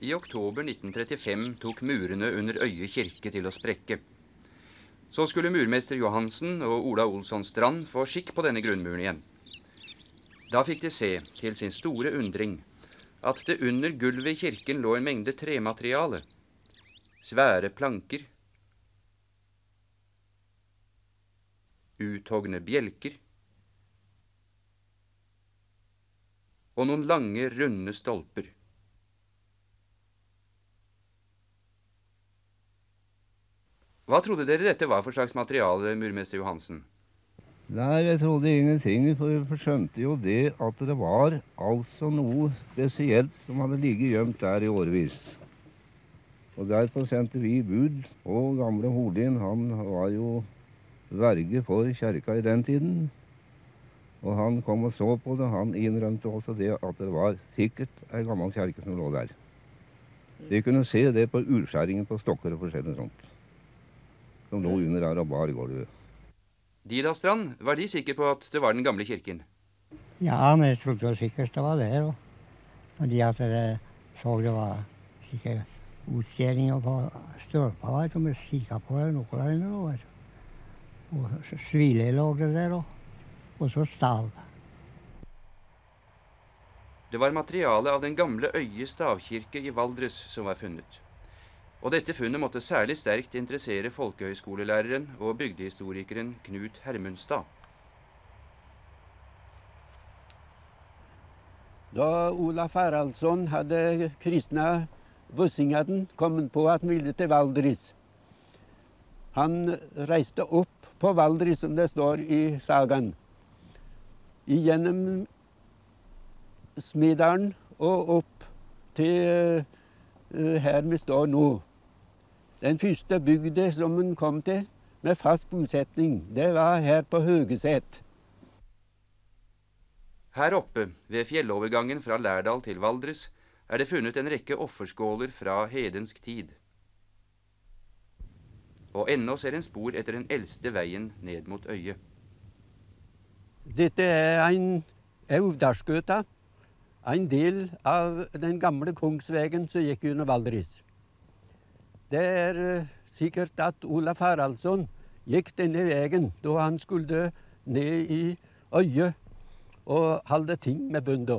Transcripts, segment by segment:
I oktober 1935 tok murene under Øye kirke til å sprekke. Så skulle murmester Johansen og Ola Olsson Strand få skikk på denne grunnmuren igjen. Da fikk de se, til sin store undring, at det under gulvet i kirken lå en mengde tremateriale, svære planker, uthogne bjelker og noen lange, runde stolper. Hva trodde dere dette var for slags materiale, murmester Johansen? Nei, jeg trodde ingenting, for jeg skjønte jo det at det var altså noe spesielt som hadde ligget gjemt der i årevis. Og derfor sendte vi bud, og gamle Holin, han var jo verge for kjerka i den tiden. Og han kom og så på det, han innrømte også det at det var sikkert en gammel kjerke som lå der. Vi kunne se det på urskjæringen på stokker og forskjellig sånt, som lå under der og bar gulvet. De da, Strand, var de sikre på at det var den gamle kirken? Ja, men jeg trodde jo sikkert det var det. Fordi at jeg så det var sikkert utskjæringer på stølper, som jeg kikket på det noe der inne. Og svile lå det der, og så stav. Det var materiale av den gamle Øye stavkirke i Valdres som var funnet. Og dette funnet måtte særlig sterkt interessere folkehøyskolelæreren og bygdehistorikeren Knut Hermundstad. Da Olaf Haraldsson hadde kristna Vøssingheden kommet på at han ville til Valdres. Han reiste opp på Valdres, som det står i sagaen, igjennom Smedalen og opp til her vi står nå. Den første bygda som han kom til med fast bosetning, det var her på Høgeset. Her oppe, ved fjellovergangen fra Lærdal til Valdres, er det funnet en rekke offerskåler fra hedensk tid. Og ennå ser en spor etter den eldste veien ned mot Øye. Dette er en Auvdalsgøta, en del av den gamle Kongsvegen som gikk under Valdres. Det er sikkert at Olaf Haraldsson gikk denne veien da han skulle ned i Øye og holde ting med bønder.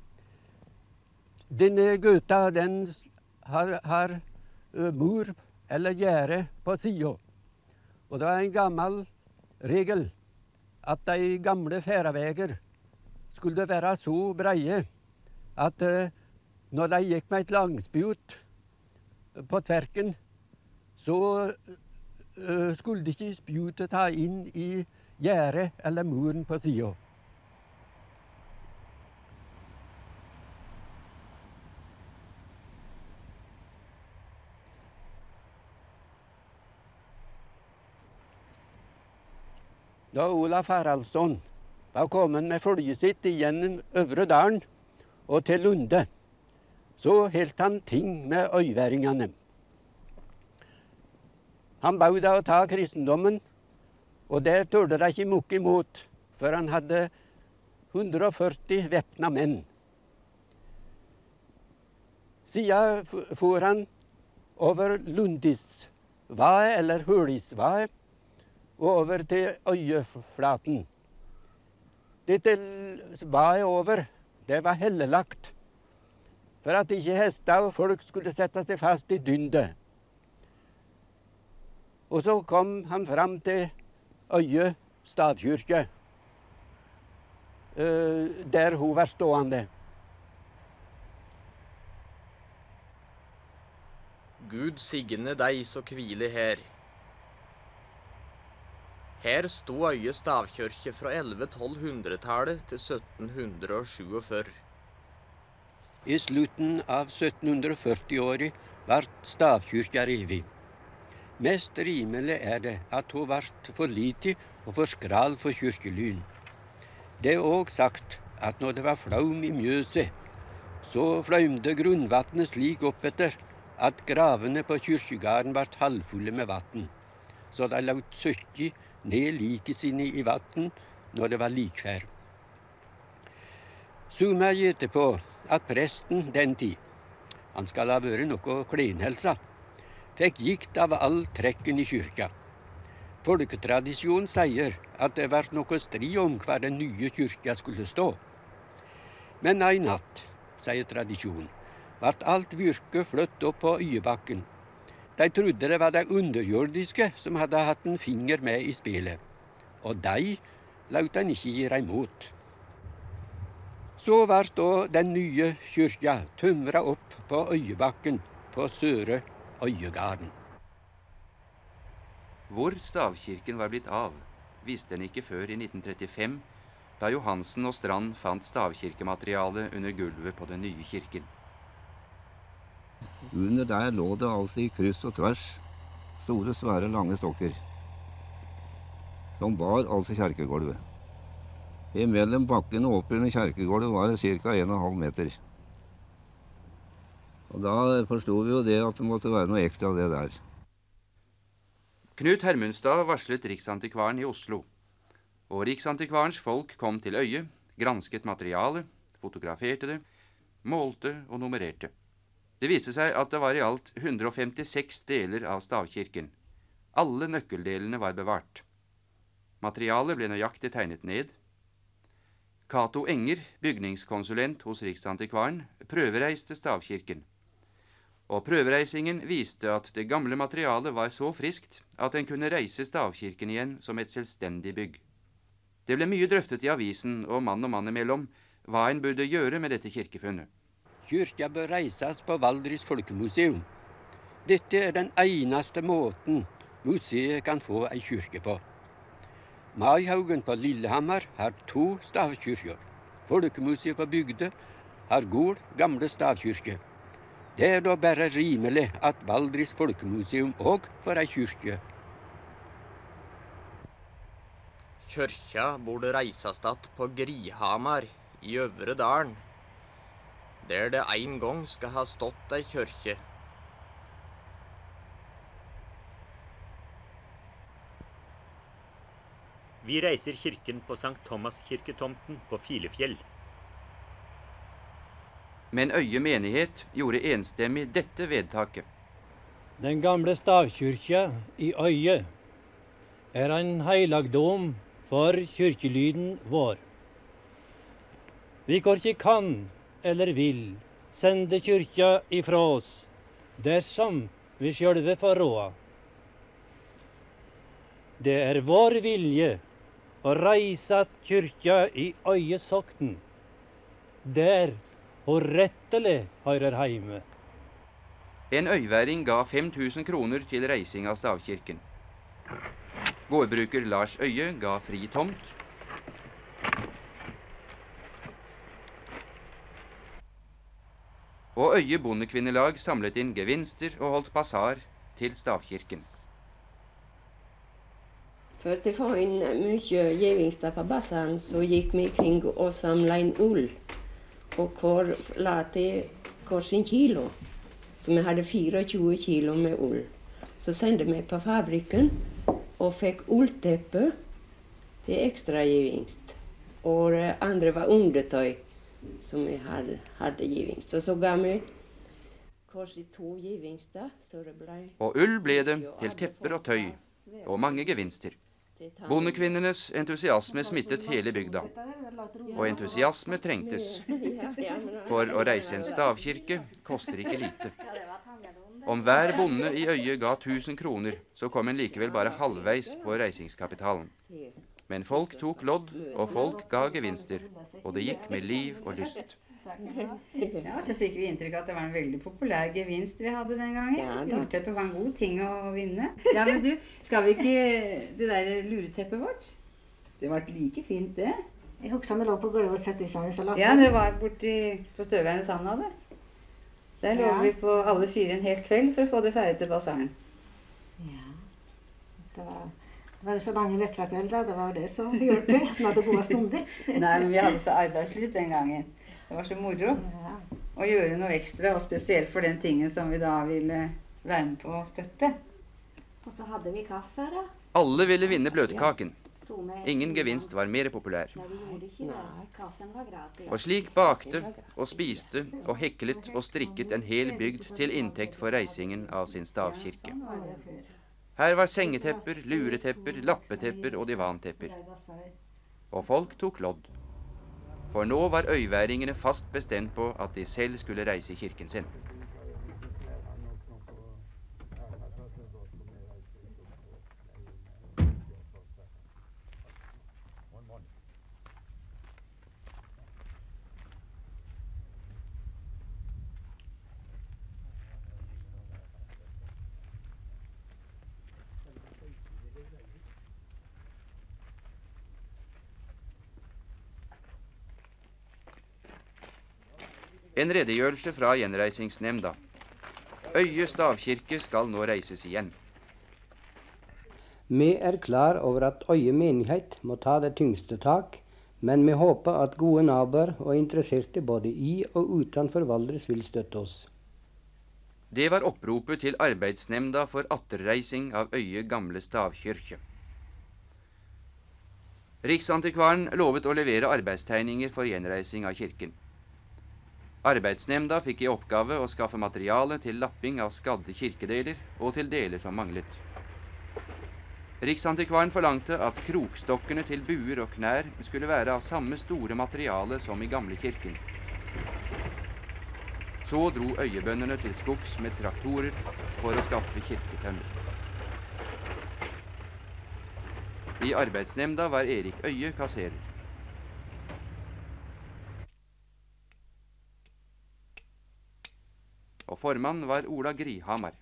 Denne gøta, den har mur eller gjerde på siden. Og det var en gammel regel at de gamle færaveier skulle være så breie at når de gikk med et langspjut på tverken, så skulle ikke spjutet ta inn i gjerdet eller muren på siden. Da Olaf Haraldsson var kommet med følget sitt igjennom Øvre Dalen og til Lunde, så helt han ting med øyværingene. Han baude å ta kristendommen, og det tørde de ikke mukke imot, for han hadde 140 væpna menn. Siden for han over Lundisvaet, eller Hølisvaet, og over til Øyeflaten. Dette vaet over, det var hellelagt, for at ikke hester og folk skulle sette seg fast i dyndet. Og så kom han fram til Øye stavkirke, der hun var stående. Gud signe deg så hvile her. Her sto Øye stavkirke fra 1100-1200-tallet til 1747. I slutten av 1740-året ble stavkirka revet. Mest rimelig er det at hun ble for lite og for skral for kirkelyn. Det er også sagt at når det var flaum i Mjøset, så flaumde grunnvannet slik opp etter at gravene på kirkegarden ble halvfulle med vann, så de lot søkke ned liket sine i vann når det var likfær. Summa gjeter på at presten den tid han skal ha vært noe klenhelsa, fikk gikt av all trekken i kyrka. Folketradisjonen sier at det var noe strid om hva den nye kyrka skulle stå. Men en natt, sier tradisjonen, ble alt virke flyttet opp på Øyebakken. De trodde det var de underjordiske som hadde hatt en finger med i spillet, og de lot en ikke gi imot. Så ble da den nye kyrka tømra opp på Øyebakken på Søre Øyegarden. Hvor stavkirken var blitt av, visste en ikke før i 1935, da Johansen og Strand fant stavkirkemateriale under gulvet på den nye kirken. Under der lå det altså i kryss og tvers store, svære, lange stokker, som bar altså kjerkegulvet. Imellom bakken og opp under kjerkegulvet var det ca. 1,5 meter. Og da forstod vi jo det at det måtte være noe ekstra av det der. Knut Hermundstad varslet Riksantikvaren i Oslo, og Riksantikvarens folk kom til Øye, gransket materialet, fotograferte det, målte og nummererte. Det viste seg at det var i alt 156 deler av stavkirken. Alle nøkkeldelene var bevart. Materialet ble nøyaktig tegnet ned. Cato Enger, bygningskonsulent hos Riksantikvaren, prøvereiste stavkirken. Og prøvereisingen viste at det gamle materialet var så friskt at en kunne reise stavkirken igjen som et selvstendig bygg. Det ble mye drøftet i avisen og mann imellom hva en burde gjøre med dette kirkefunnet. Kyrkja bør reises på Valdres Folkemuseum. Dette er den eneste måten museet kan få ei kyrke på. Maihaugen på Lillehammer har 2 stavkyrker. Folkemuseet på Bygdø har Gol gamle stavkyrke. Det er da bare rimelig at Valdres Folkemuseum òg får ei kyrkje. Kyrkja burde reises att på Grihamar i Øvre Dalen, der det en gang skal ha stått ei kyrkje. Vi reiser kirken på Sankt Thomas-kirketomten på Filefjell. Men Øye menighet gjorde enstemmig dette vedtaket. Den gamle stavkyrkja i Øye er en heilagdom for kyrkelyden vår. Vi korkje kan eller vil sende kyrkja ifra oss, dersom vi sjølve får råda. Det er vår vilje å reise kyrkja i Øye sokten, der hun rettelig hører heime. En øyværing ga 5000 kroner til reising av stavkirken. Gårdbruker Lars Øye ga fri tomt. Og Øye bondekvinnelag samlet inn gevinster og holdt basar til stavkirken. For att få in mycket gevinster på basaren så gick vi kring och samlade in ull. Och kvar lade korsin kilo. Så vi hade 24 kilo med ull. Så sände vi på fabriken och fick ulltäppe till extra gevinst. Och det andra var undertöj som vi hade gevinst. Och så gav vi korsin 2 gevinster. Så det blev... Og ull ble det til tepper og tøy, og mange gevinster. Bondekvinnenes entusiasme smittet hele bygda, og entusiasme trengtes, for å reise en stavkirke koster ikke lite. Om hver bonde i Øye ga 1000 kroner, så kom en likevel bare halvveis på reisingskapitalen. Men folk tok lodd, og folk ga gevinster, og det gikk med liv og lyst. Ja, så fikk vi inntrykk av at det var en veldig populær gevinst vi hadde den gangen. Lureteppet var en god ting å vinne. Ja, men du, skal vi ikke det der lureteppet vårt? Det var like fint, det. Jeg husker vi lå på gulvet og sett i sammen salat. Ja, det var borti på Støveiens Sanda der. Der lå vi på alle 4 en hel kveld for å få det ferdig til basaren. Ja, det var så lange vetrakvelder, det var det som gjorde det. Vi hadde gode stunder. Nei, men vi hadde så arbeidslyst den gangen. Det var så moro å gjøre noe ekstra, og spesielt for den tingen som vi da ville være med på å støtte. Og så hadde vi kaffe da. Alle ville vinne bløtkaken, Ingen gevinst var mer populær. Nei, vi gjorde ikke det. Kaffen var gratis. Og slik bakte og spiste og heklet og strikket en hel bygd til inntekt for reisingen av sin stavkirke. Her var sengetepper, luretepper, lappetepper og divantepper. Og folk tok lodd. For nå var øyværingene fast bestemt på at de selv skulle reise kirken sin. En redegjørelse fra gjenreisingsnemnda. Øye stavkirke skal nå reises igjen. Vi er klar over at Øye menighet må ta det tyngste tak, men vi håper at gode naboer og interesserte både i og utenfor Valdres vil støtte oss. Det var oppropet til arbeidsnemnda for atterreising av Øye gamle stavkirke. Riksantikvaren lovet å levere arbeidstegninger for gjenreising av kirken. Arbeidsnemnda fikk i oppgave å skaffe materiale til lapping av skadde kirkedeler og til deler som manglet. Riksantikvaren forlangte at krokstokkene til buer og knær skulle være av samme store materiale som i gamle kirken. Så dro øyebøndene til skogs med traktorer for å skaffe kirketømmer. I arbeidsnemnda var Erik Øye kasserer. Og formann var Ola Grihamar.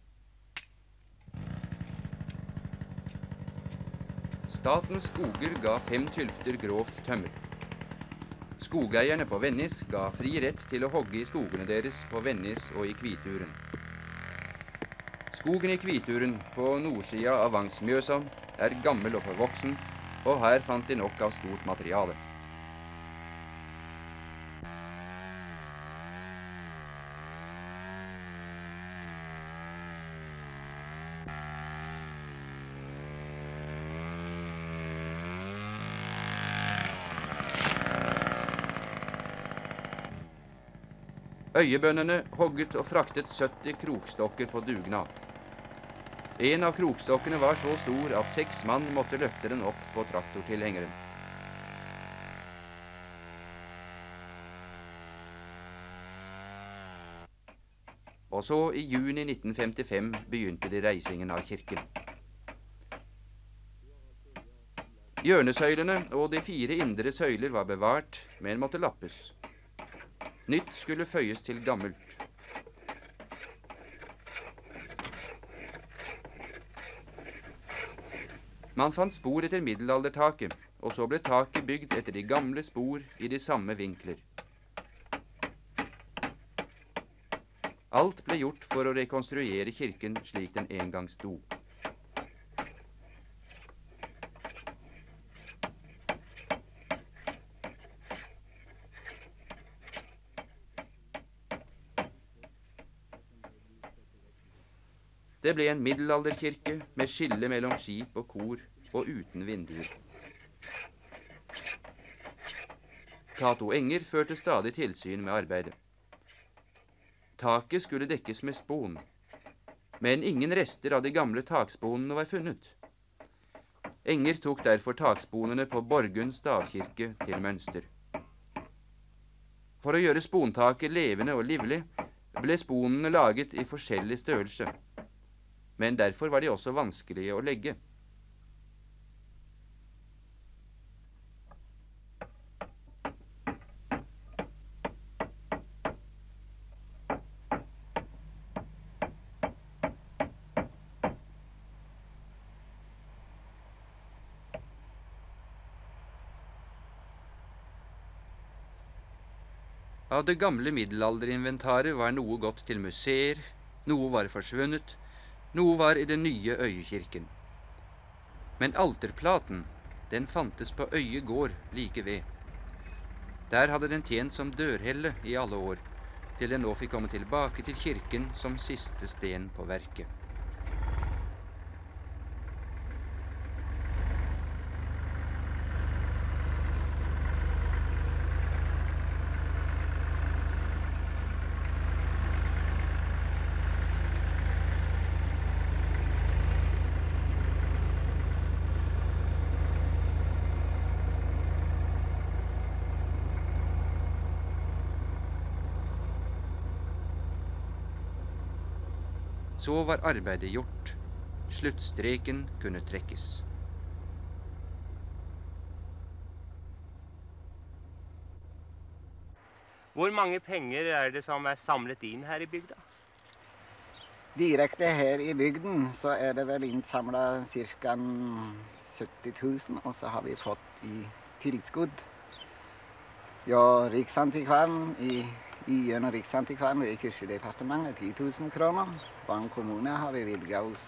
Statens skoger ga 5 tylfter grovt tømmer. Skogeierne på Vennis ga fri rett til å hogge i skogene deres på Vennis og i Kvituren. Skogen i Kvituren på nordsida av Vangsmjøsa er gammel og forvoksen, og her fant de nok av stort materiale. Øyebøndene hogget og fraktet 70 krokstokker på dugnad. En av krokstokkene var så stor at 6 mann måtte løfte den opp på traktortilhengeren. Og så i juni 1955 begynte de reisingen av kirken. Hjørnesøylene og de 4 indre søyler var bevart, men måtte lappes. Nytt skulle føyes til gammelt. Man fant spor etter middelaldertaket, og så ble taket bygd etter de gamle spor i de samme vinkler. Alt ble gjort for å rekonstruere kirken slik den en gang sto. Det ble en middelalderkirke med skille mellom skip og kor og uten vinduer. Cato Enger førte stadig tilsyn med arbeidet. Taket skulle dekkes med spon, men ingen rester av de gamle taksponene var funnet. Enger tok derfor taksponene på Borgund stavkirke til mønster. For å gjøre spontaket levende og livlig ble sponene laget i forskjellig størrelse. Men derfor var de også vanskelige å legge. Av det gamle middelalderinventaret var noe gått til museer, noe var forsvunnet, noe var i den nye Øyekirken. Men alterplaten, den fantes på Øye gård like ved. Der hadde den tjent som dørhelle i alle år, til den nå fikk komme tilbake til kirken som siste sten på verket. Så var arbeidet gjort. Sluttstreken kunne trekkes. Hvor mange penger er det som er samlet inn her i bygda? Direkte her i bygden så er det vel innsamlet ca. 70 000, og så har vi fått i tilskudd. Ja, Riksantikvaren gjennom Riksantikvaren ved Kirkedepartementet 10 000 kroner. Vang kommune har vi bevilget oss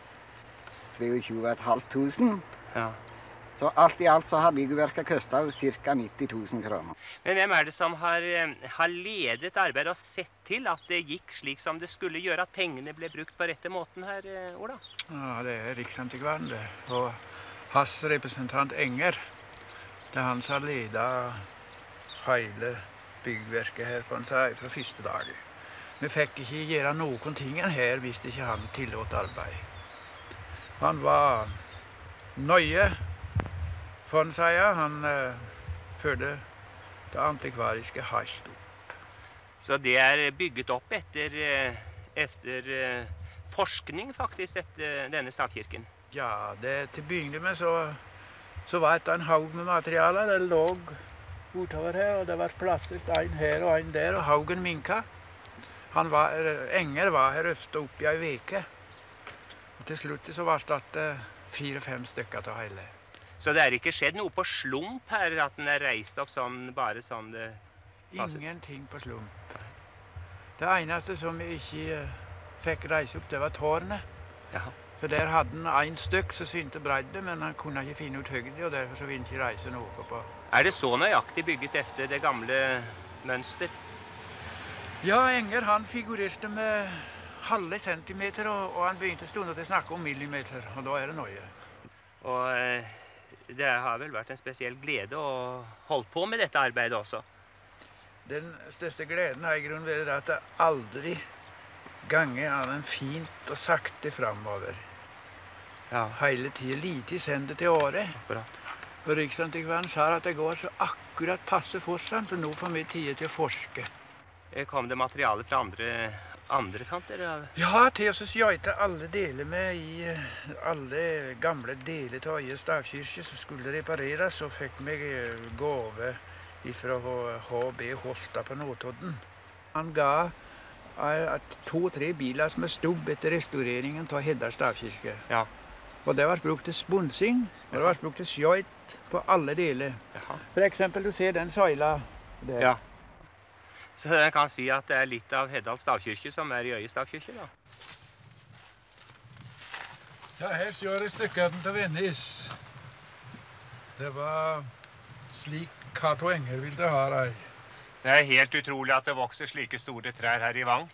23 500. Ja. Så alt i alt så har byggverket kostet ca. 90 000 kroner. Men hvem er det som har ledet arbeidet og sett til at det gikk slik som det skulle gjøre, at pengene ble brukt på rette måten her, Ola? Ja, det er Riksantikvaren det. Og hans representant Enger, det er han som har ledet hele byggverket her på en seg fra første dag. Vi fikk ikke gjøre noen ting her hvis ikke han tillot arbeid. Han var nøye, for han sier. Han følte det antikvariske helt opp. Så det er bygget opp etter forskning faktisk, etter denne stavkirken? Ja, til begynne med så var det en haug med materialer. Det lå utover her, og det var plassert en her og en der, og haugen minka. Enger var her ofte oppe i ei veke. Og til slutt så var det 4-5 stykker til hele. Så det er ikke skjedd noe på slump her, at den er reist opp sånn, bare sånn det passer? Ingenting på slump. Det eneste som vi ikke fikk reise opp, det var tårnet. Jaha. For der hadde han en stykk som synte bredde, men han kunne ikke finne ut høyde, og derfor så ville han ikke reise noe på. Er det så nøyaktig bygget efter det gamle mønster? Ja, Enger han figurerte med halve centimeter, og han begynte stundom til å snakke om millimeter, og da er det nøye. Og det har vel vært en spesiell glede å holde på med dette arbeidet også? Den største gleden har i grunnen vært at det aldri ganger annet fint og sakte framover. Ja. Hele tiden lite sendet til året. Akkurat. Og Riksantikvaren sa at det går så akkurat passe for seg, så nå får vi tid til å forske. Kom det materiale fra andre kanter? Ja, til å skjøte alle deler med i alle gamle deler til Øye stavkirke som skulle repareres, så fikk vi gave fra HB Holta på Notodden. Han ga 2-3 biler som er stubb etter restaureringen av Hedda stavkirke. Ja. Og det var brukt til sponsing, og det var brukt til skjøt på alle deler. Jaha. For eksempel, du ser den søyla der. Ja. Så jeg kan si at det er litt av Heddal stavkirke som er i Øye stavkirke, da? Ja, her ser jeg stykkene til Vennis. Det var slik Cato Enger ville ha deg. Det er helt utrolig at det vokser slike store trær her i Vang.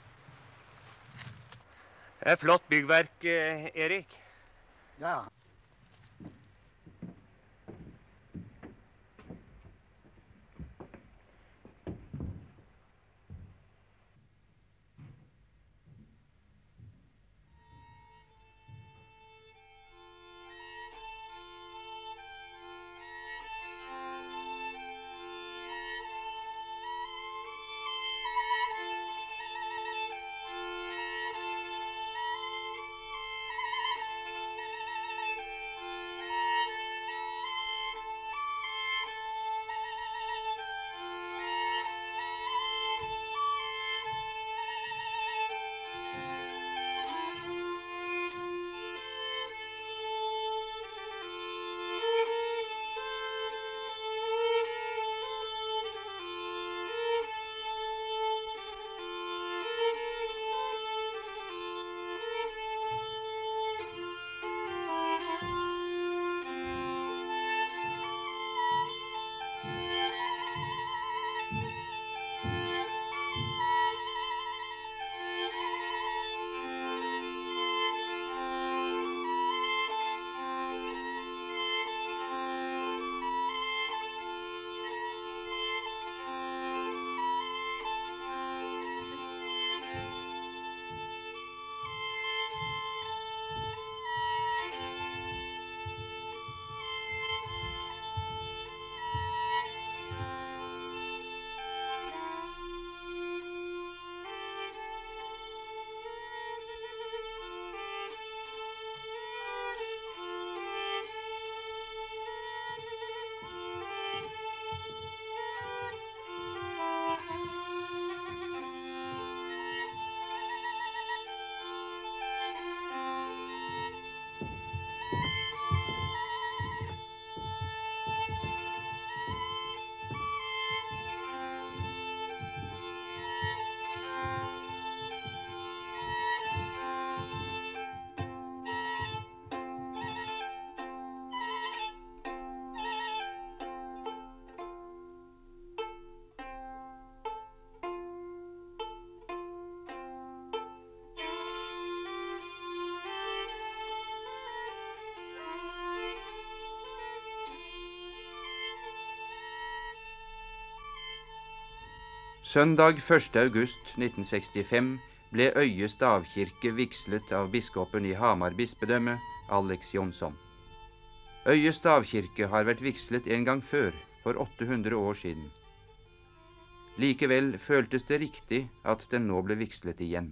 Det er flott byggverk, Erik. Ja. Søndag 1. august 1965 ble Øye stavkirke vigslet av biskopen i Hamar bispedømme, Alex Jonsson. Øye stavkirke har vært vigslet en gang før, for 800 år siden. Likevel føltes det riktig at den nå ble vigslet igjen.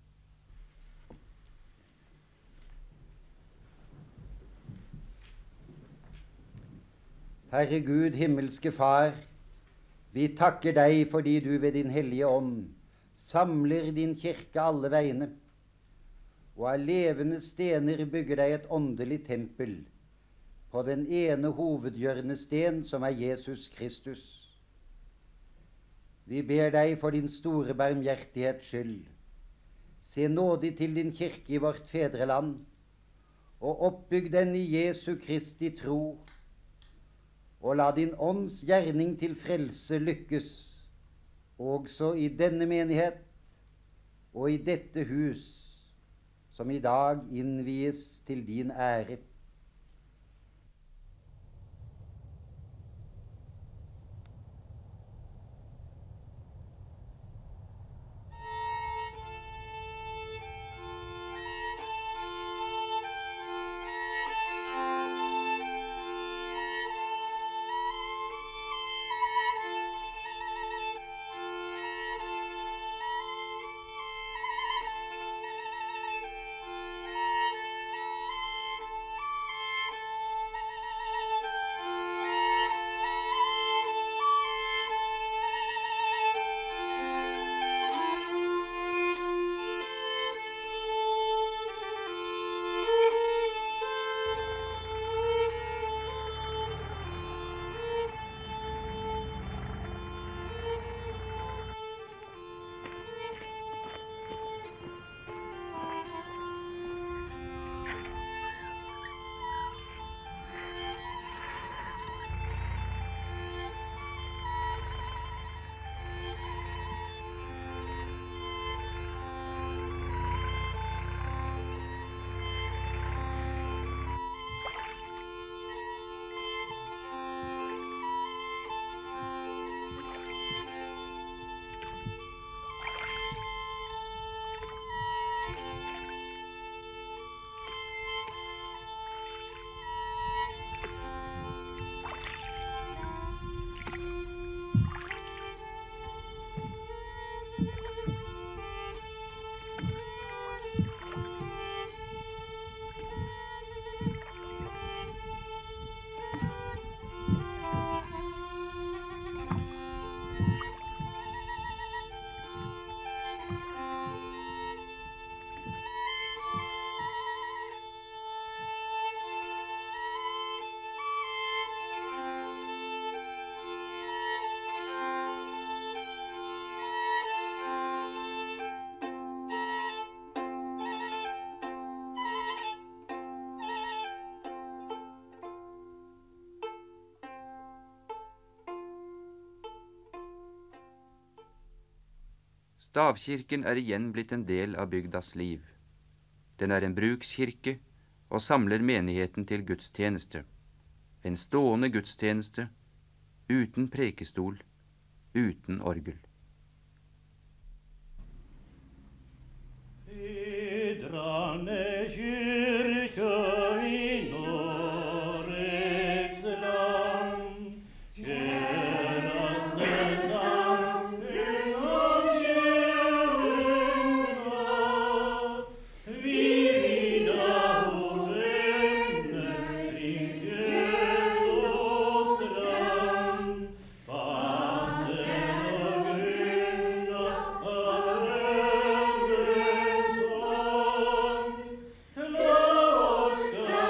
Herre Gud, himmelske Far, vi takker deg fordi du ved din hellige ånd samler din kirke alle veiene, og av levende stener bygger deg et åndelig tempel på den ene hovedhjørnesten som er Jesus Kristus. Vi ber deg for din store barmhjertighets skyld. Se nådig til din kirke i vårt fedreland, og oppbygg den i Jesu Kristi tro, og la din ånds gjerning til frelse lykkes, også i denne menighet og i dette hus, som i dag innvies til din ære. Stavkirken er igjen blitt en del av bygdas liv. Den er en brukskirke og samler menigheten til gudstjeneste. En stående gudstjeneste, uten prekestol, uten orgel. Fedrene kyrkja i Norges land, kjæraste samfunn og sjøen, vi vida og venner kring kjøtt og strand, fasten og grunna av rødgrønns hånd, la oss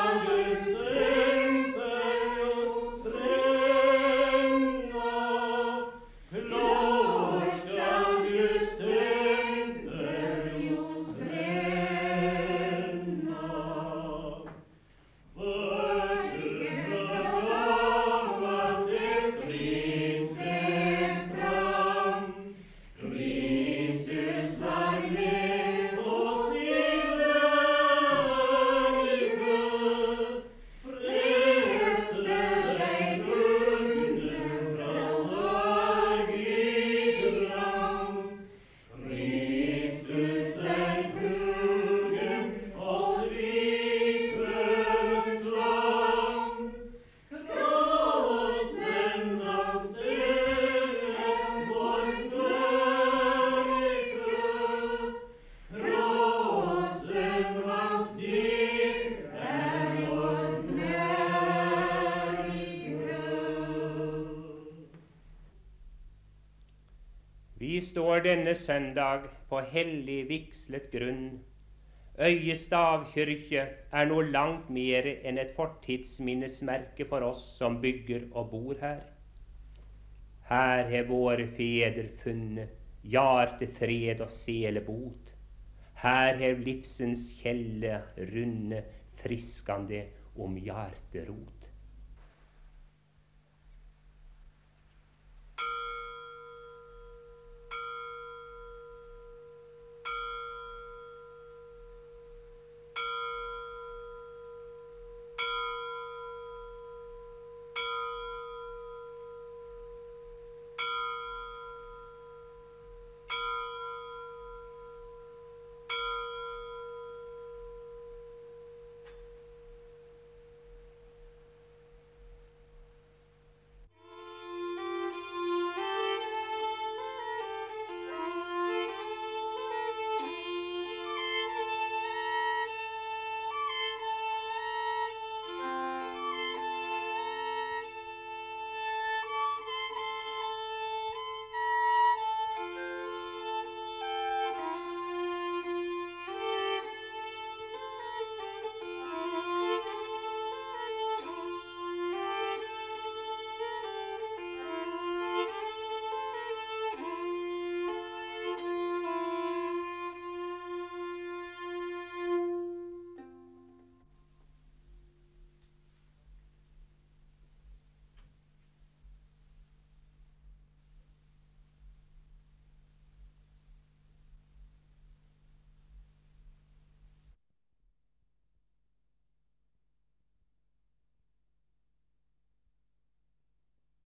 Vi står denne søndag på hellig vigslet grunn. Øye stavkyrkje er noe langt mer enn et fortidsminnesmerke for oss som bygger og bor her. Her har våre feder funnet hjertefred og selebot. Her har livsens kjelle runde, friskande om hjerterot.